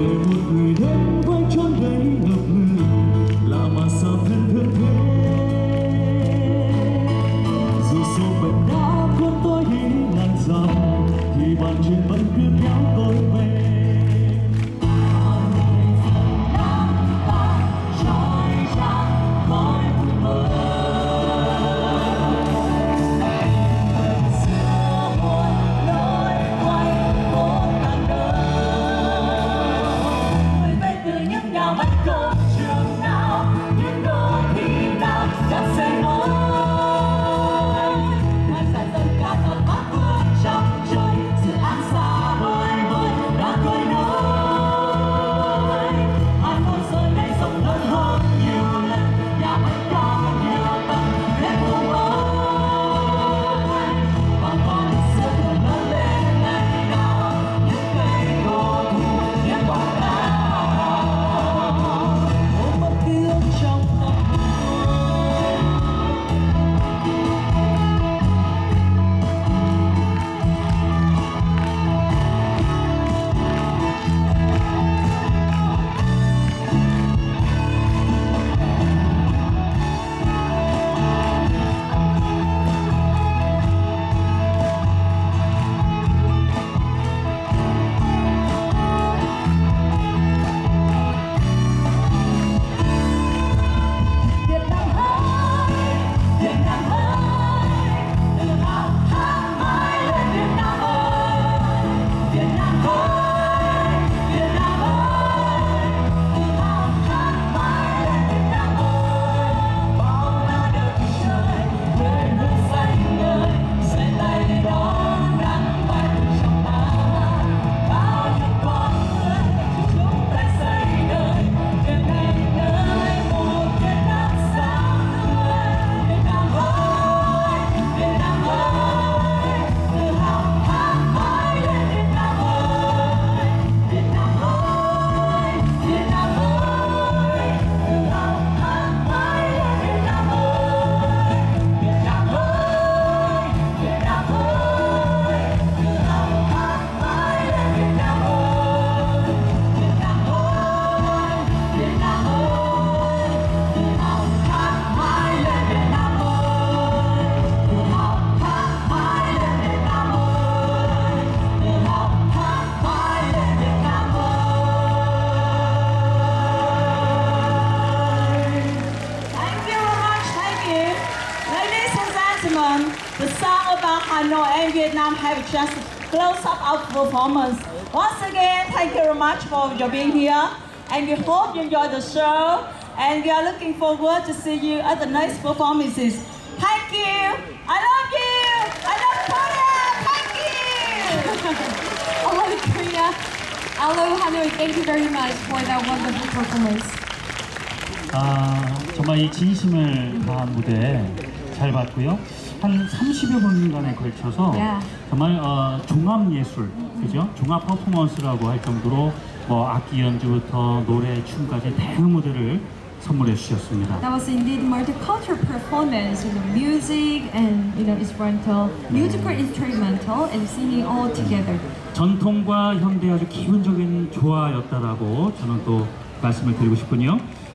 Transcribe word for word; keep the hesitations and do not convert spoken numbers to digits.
để một người đến với chốn đây ngập ngừng là mà sao thân thương thế. Dù số phận đã cuốn tôi đi ngàn dặm thì bàn chuyện vẫn cứ kéo tôi về. The song about Hanoi and Vietnam have just close up our performance. Once again, thank you very much for your being here, and we hope you enjoy the show, and we are looking forward to see you at the next performances. Thank you. I love you. I love Korea. Thank you. I love Korea. Hello, Hanoi. Thank you very much for that wonderful performance. 아, 정말 이 진심을 다한 무대 잘 봤고요. 한 삼십여 분간에 걸쳐서 Yeah. 정말 어, 종합예술, 그죠? 종합 퍼포먼스라고 할 정도로 뭐 악기 연주부터 노래, 춤까지 다양한 무대를 선물해 주셨습니다. That was indeed multicultural performance, you know, music and you know instrumental, musical, instrumental, and singing all together. 전통과 현대 아주 기본적인 조화였다라고 저는 또 말씀을 드리고 싶군요.